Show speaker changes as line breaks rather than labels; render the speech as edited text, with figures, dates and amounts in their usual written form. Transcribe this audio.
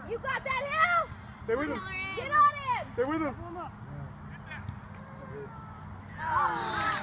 You got that, Hill?
Stay with him.
Get on him.
Stay with him.
Oh.